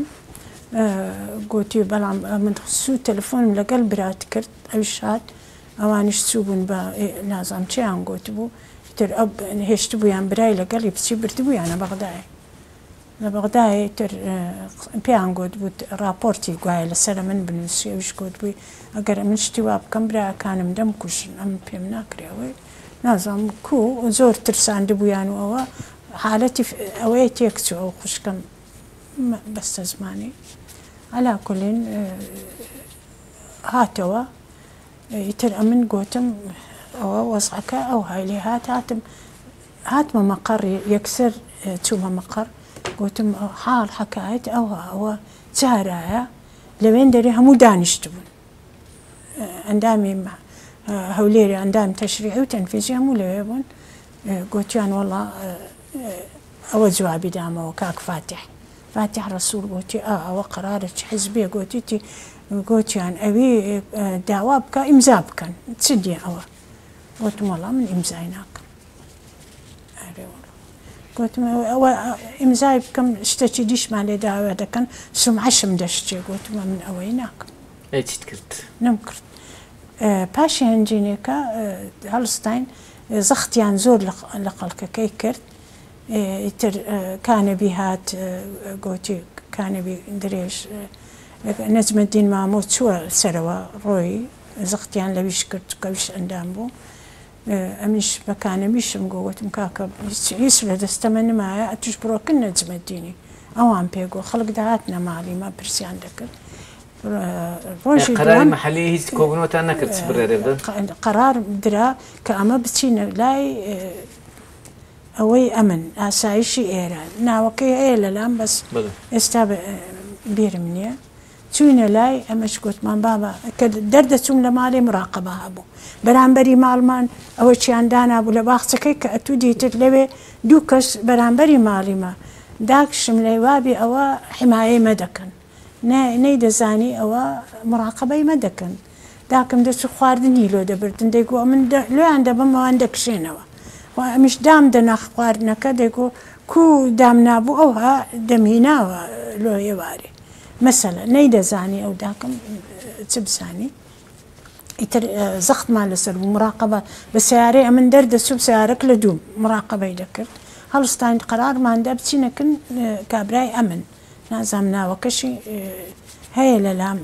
قلتي بلعم من خصو تلفون لقل برات كرت أيش هاد أوانش سوبن با نازم شيء عن قلت بو تر أب هشت بو يعني براي لقل يبسي برتبو يعني بغداي لبغداي تر بيان قلت بو رابورتي قايل السنة من بنوسي أيش قلت بو أجر من اشتواب كم برا كان مدم كوش أم بيم ناكري أوي نازم كو زور ترسان دبو يعني أو حالتي أويت يكسو أو خوش كم بس زماني على كل هاتوا يتر أمن قوتم أو وصعك أو هايلي هات هاتم هات ما مقر يكسر توما مقر قوتم حال حكاية أو هو تهرايا لوين دري همو دانشتبون عندامي هوليري عندام تشريعي وتنفيذي همو لويبون قوتيان والله أو جوابي دامه وكاك فاتح فاتح رسول قوتي آه وقرارك حزبية قوتي قوتي عن أبي دعوابك إمزابك تسدي أوا قلت والله من إمزايناك گوتم ئەوە ئیمزای بکەم شتێکی دیشمان لێ داوا دەکەن سمعەشم دەشتێ گوتمە من ئەوەی ناکەم چیت کرد نەمکرد پاشی هەنجینێکە هەڵستاین زەختیان زۆر لە قەڵکەکەی کرد ئیتر کانەبی هات گوتی کانەبی درێژ نەجمەدین مامۆ چووە سەرەوە ڕۆی زەختیان لەویش کرد کەویش ئەندام بوو ئەمیش بە کانەبیشم گوتم کاکە هیچ لە دەستەمە نمایە ئەتوش بڕۆکن نەجمەدینی ئەوان پێگۆ خەڵک داهات نەماڵی ما پرسیان دەکرد ڕۆژی قەراری مەحەلی هیچ کۆبوونەوەتان نەکرد بڕێرە قەرار درا کە ئەمە بچینە لای ئەوەی ئەمن ئاسایشی ئێران ناوەکەی هەیە لەلام بەس ئێستا بیرم نییە چوینە لای ئەمەش گوتمان بابە کە دەردەچوم لە ماڵێ مراقەبە هەبوو بەرامبەری ماڵمان ئەوە چیاندانا بوو لە باخچەکەی کە ئەتوو دیتر لەوێ دوو کەس بەرامبەری ماڵیمە داکشم لەی وابی ئەوە حمایەی مەدەکەن نەی دەزانی ئەوە مراقەبەی مەدەکەن داکەم دەچ خواردنی لۆ دەبردن دەیگو من لۆیان دەبم ئەوان دەکشێنەوە ئەمیش دام دەناخ خواردنەکە دەیگو کو دام نابوو ئەوها دەمهیناوە لۆ ێوارێ مەسەلە نەی دەزانی ئەو داکەم چ بزانی ئیتر زەختمان لەسەر بوو مراقەبە بە سیارەی ئەمن دەردەچوو سیارەك لە دووم مراقەبەی دەکرد هەڵستان قەرارماندا بچینەکن کابرای ئەمن نازام ناوەکەشی هەیە لەلام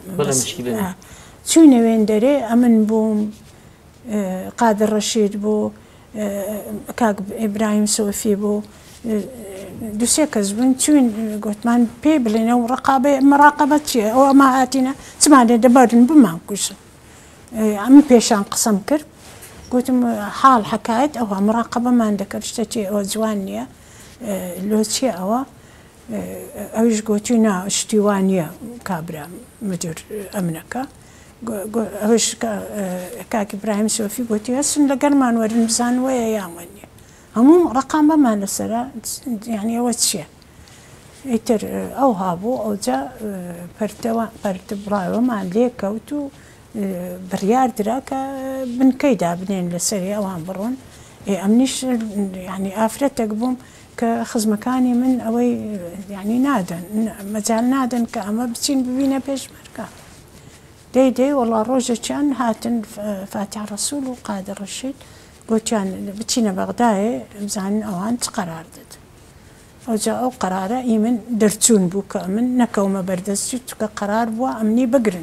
چوینە وێندەرێ ئەمن بووم قادر ڕەشید بوو کاک ئیبراهیم سۆفی بوو دووسێ کەس بوون چوین گوتمان پێ بڵێنەوە مراقەبەت چییە ئەوە ئەمە هاتینە چمان لێ دەبارن بمان کوشن ئەم پێشان قسەم کرد گوتم حاڵ حکایەت ئەوە مراقەبەمان دەکرد شتێکی ئەوە جوان نییە لۆ چییە ئەوە ئەویش گوتی نا شتیوان نییە کابرا مدیر ئەمنەکە ئەوش کاکی ئیبراهیم سۆفی گوتی هەستن لەگەرمان وەرن بزان وەیە یاوە نییە هەموو ڕقام بەمان لەسەرە یعنی ئەوە چییە ئیتر ئەو هابوو ئەوجا پەرتە بڵاوەمان لێ کەوت و بڕیار درا کە بنکەی دابنێن لەسەری ئەوان بڕۆن ئەمنیش ینی ئافرەتێک بووم کە خزمەکانی من ئەوەی یعنی نادەن مەجال نادەن کە ئەمە بچین ببینە پێشمەرگە دەی دەی وەڵا ڕۆژێکیان هاتن فاتح ڕەسوول و قادر ڕەشید گوتیان بچینە بەغدایێ بزانن ئەوان چ قەرار دەدەن ئەوجا ئەو قەرارە ئی من دەرچوون بوو کە من نەکەومە بەردەستی کە قەرار بووە ئەمنی بگرن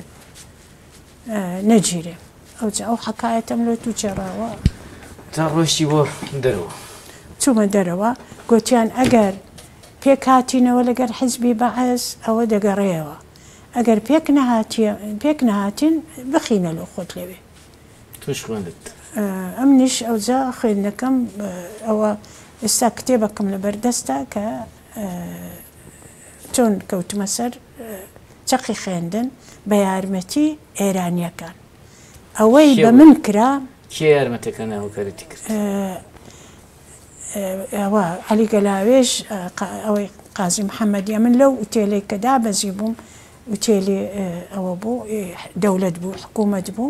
نەگیرێ ئەوجا ئەو حەکایەتەم لۆ تو چێڕاوە تا ڕۆشتی بۆ دەرەوە چوومە دەرەوە گوتیان ئەگەر پێک هاتینەوە لەگەر حیزبی بەعەز ئەوە دەگەڕێەوە ئەگەر پێک نەهاتیە پێک نەهاتین بخینە لۆ خۆت لەوێ توش خوێندت ئەمنیش ئەوجا خوێندنەکەم ئەوە ئێستا کتێبەکەم لە بەردەستە کە چۆن کەوتمە سەر چەقی خوێندن بە یارمەتی ئێرانیەکان ئەوەی بە من کرا کێ یارمەتەکان هاوکاریتی کرد ئەوە عەلی گەلاوێژ ئەوەی قازی محەممەدیە من لەو ئوتێلەی کە دابەزی بووم ئوتێلی ئەوە بوو دەولەت بوو حکوومەت بوو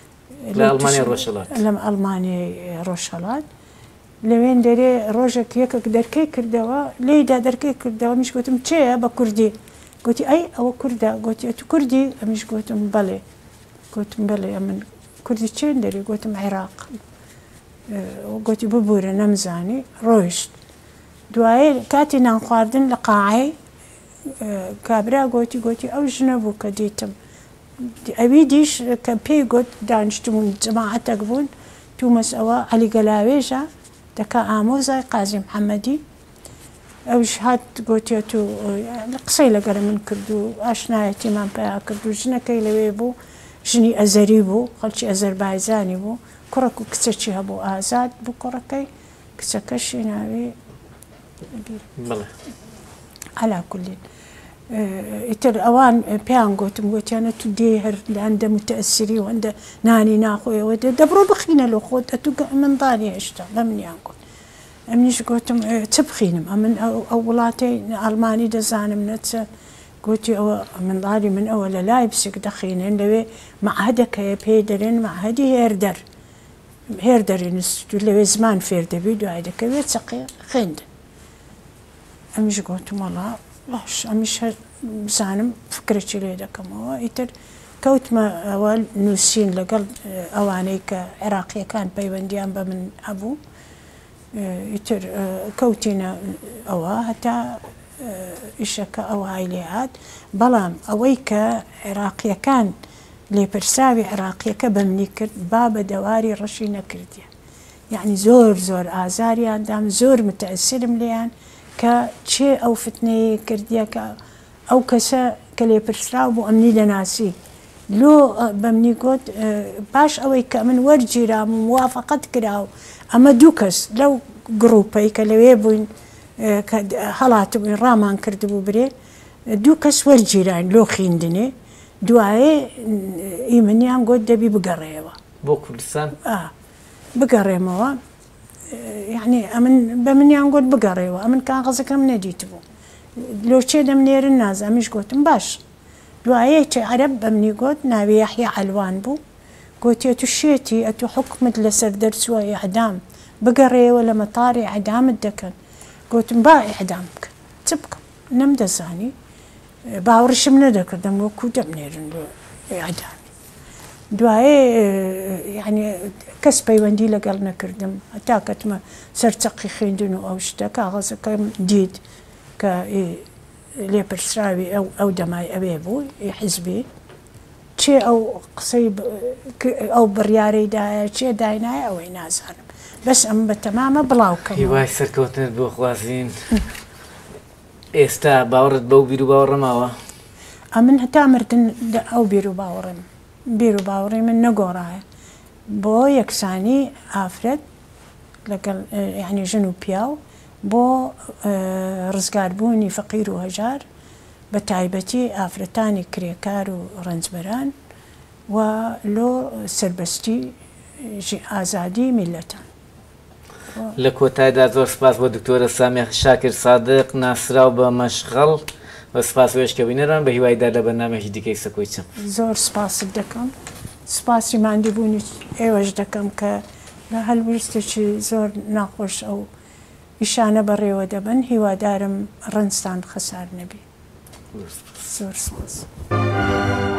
لەم ئەڵمانیای ڕۆژهەڵات لەوێن دەرێ ڕۆژێک یەکێک دەرکەی کردەوە لێیدا دەرکەی کردەوە میش گوتم چێە بە کوردی گوتی ئەی ئەوە کووردە گوتی تو کوردی ئەمیش گوتم بەڵێ گوتم بەڵێ من کوردی چێن دەری گوتم عێراق گوتی ببوورە نەمزانی ڕۆیشت دوایێ کاتی نان خواردن لە قاعەی کابرا گوتی گوتی ئەو ژنە بوو کە دیتم ئەوی دیش کە پێی گوت دانیشتمون جەماعەتێک بوون تومەس ئەوە عەلی گەلاوێژە دەکا ئامۆزای قازی محەممەدی ئەوش هات گوتێت و قسەی لەگەرە من کرد و ئاشنایەتیمان پیا کرد و ژنەکەی لەوێ بوو ژنی ئەزەری بوو خەڵکی ئەزەربایجانی بوو کوڕک و کچەکی هەبوو ئازاد بوو کوڕەکەی کچەکەشی ناوی عەلا کولین ئیتر ئەوان پێیان گوتم گوتیانە تو دێ هەر لە هەندە متەئەسیری و هەندە نانی ناخۆیەوە دەبڕۆ بخینە لە خۆت ئەتو منداڵی هێشتا بە منیان گوت ئەمنیش گوتم چ بخینم ئەمن ئەو وڵاتی ئەڵمانی دەزانم نەچە گوتی ئەوە منداڵی من ئەوە لە لای پسێک دەخینێن لەوێ مەعهدەکەیە پێی دەرێن مەعهدی هێردەر هێردەری نووسیت و لەوێ زمان فێر دەبی دوای دەکەوێت چەقی خوێندن ئەمیش گوتم وەڵا باش ئەمیش بزانم فکرێکی لێ دەکەمەوە ئیتر کەوتمە ئەوە نووسین لەگەڵ ئەوانەی کە عێراقیەکان پەیوەندیان بە من هەبوو ئیتر کەوتینە ئەوە هەتا ئیشەکە ئەو های لێ هات بەڵام ئەوەی کە عێراقیەکان لێپرساوی عێراقیەکە بە منی کرد با بە دەواری ڕەشی نەکردیە یعنی زۆر زۆر ئازاریاندام زۆر متەئسرم لێیان کە چێ ئەو فتنەیە کردیە کە ئەو کەسە کە لێپرسراو بوو ئەمنی دەناسی لۆ بە منی گوت باش ئەوەی کە من وەرگیرام و موافقەت کراوە ئەمە دوو کەس لەو گڕوپەی کە لەوێ بووین هەڵات بووین ڕامان کردبوو برێ دوو کەس وەرگیران لۆ خیندنێ دوایێ ئیمنیان گوت دەبی بگەڕێەوە بۆ کوردستان بگەڕێمەوە یعنی ئەمن بە منیان گوت بگەڕێەوە ئەمن کاغەزەکەم نەدیت بوو لۆ چێ دەمنێرن نازامیش گوتم باش دوایە چێ عەرەب بە منی گوت ناوی یەحیا عەلوان بوو گوتی ئەتو شێتی ئەتو حکمت لەسەر دەرچووە ئیعدام بگەڕێەوە لە مەتاڕی ئیعدامت دەکەن گوتم با ئیعدام بکە چ بکەم نەمدەزانی باوەڕشم نەدەکردم وەکو دەمنێرن بۆ ئیعدامی دوایێ یعنی کەس پەیوەندی لەگەڵ نەکردم هەتا کەتمە سەرچەقی خوێندن و ئەو شتە کاغەزەکەم دید کە لێپرسراوی ئەو دەمای ئەوێ بوو حیزبی چێ ئەو قسەی ئەو بڕیارەیدایە چێ داینایە ئەوەی نازانم بەس ئەم بە تەمامە بڵاوکەم هیوای سەرکەوتنت بۆ خوازین ئێستا باوەڕت بەو بیر و باوەڕەماوە ئەمن هەتا مردن ئەو بیر و باوەڕم بیر و باوەڕی من نەگۆڕایە بۆ یەکسانی ئافرەت لەگەڵ یعنی ژن و پیاو بۆ ڕزگاربوونی فەقیر و هەژار بە تایبەتی ئافرەتانی کرێکار و ڕەنجبەران و لۆ سەربەستی ئازادی میلەتان لە کۆتاییدا زۆر سپاس بۆ دکتۆرە سامیە شاکر سادق ناسراو بە مەشغەڵ بە سپاس وێشکەبینەران بە هیوایدا لە بەرنامەیەکی دیکەی سەکۆی چم زۆر سپاست دەکەم سپاسی ماندووبوونی ئێوەش دەکەم کە لە هەلویستێکی زۆر ناخۆش ئەو ئیشانە بەڕێوە دەبن هیوادارم ڕەنجتان خەسار نەبی زۆر سپاس